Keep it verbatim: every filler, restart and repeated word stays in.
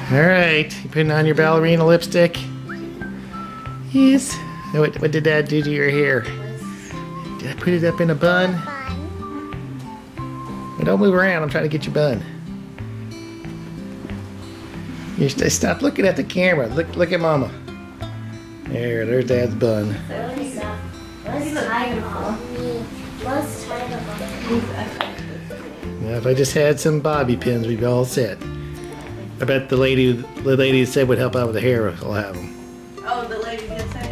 Alright, you putting on your ballerina lipstick? Yes. What, what did Dad do to your hair? Did I put it up in a bun? Well, don't move around, I'm trying to get your bun. You stay, stop looking at the camera. Look look at Mama. There, there's Dad's bun. Let's tie them on me. Let's tie them on me. Now, if I just had some bobby pins, we'd be all set. I bet the lady the lady said would help out with the hair will have them. Oh, the lady did say?